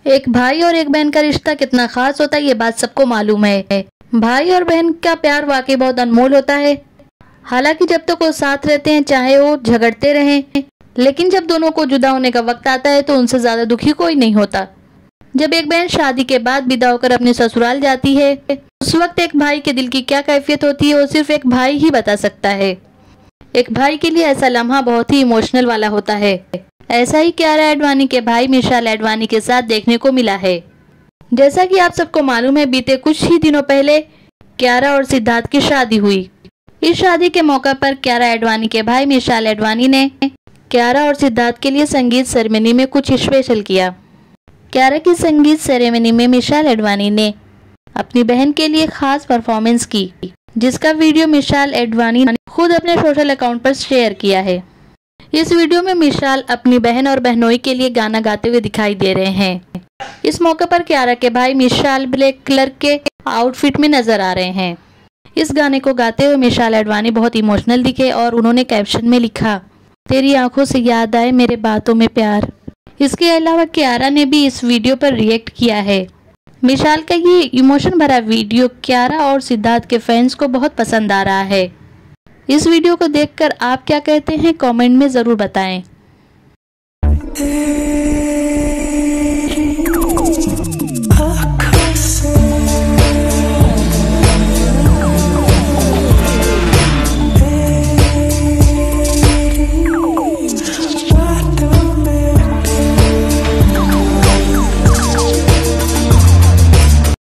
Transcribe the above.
एक भाई और एक बहन का रिश्ता कितना खास होता है ये बात सबको मालूम है। भाई और बहन का प्यार वाकई बहुत अनमोल होता है। हालांकि जब तक वो साथ रहते हैं चाहे वो झगड़ते रहें, लेकिन जब दोनों को जुदा होने का वक्त आता है तो उनसे ज्यादा दुखी कोई नहीं होता। जब एक बहन शादी के बाद विदा होकर अपने ससुराल जाती है उस वक्त एक भाई के दिल की क्या कैफियत होती है वो सिर्फ एक भाई ही बता सकता है। एक भाई के लिए ऐसा लम्हा बहुत ही इमोशनल वाला होता है। ऐसा ही कियारा एडवाणी के भाई मिशाल एडवाणी के साथ देखने को मिला है। जैसा कि आप सबको मालूम है, बीते कुछ ही दिनों पहले कियारा और सिद्धार्थ की शादी हुई। इस शादी के मौका पर कियारा एडवाणी के भाई मिशाल एडवाणी ने कियारा और सिद्धार्थ के लिए संगीत सेरेमनी में कुछ स्पेशल किया। कियारा की संगीत सेरेमनी में मिशाल एडवाणी ने अपनी बहन के लिए खास परफॉर्मेंस की, जिसका वीडियो मिशाल एडवाणी ने खुद अपने सोशल अकाउंट पर शेयर किया है। इस वीडियो में मिशाल अपनी बहन और बहनोई के लिए गाना गाते हुए दिखाई दे रहे हैं। इस मौके पर कियारा के भाई मिशाल ब्लैक कलर के आउटफिट में नजर आ रहे हैं। इस गाने को गाते हुए मिशाल एडवाणी बहुत इमोशनल दिखे और उन्होंने कैप्शन में लिखा, तेरी आंखों से याद आए मेरे बातों में प्यार। इसके अलावा कियारा ने भी इस वीडियो पर रिएक्ट किया है। मिशाल का ये इमोशन भरा वीडियो कियारा और सिद्धार्थ के फैंस को बहुत पसंद आ रहा है। इस वीडियो को देखकर आप क्या कहते हैं कमेंट में जरूर बताएं।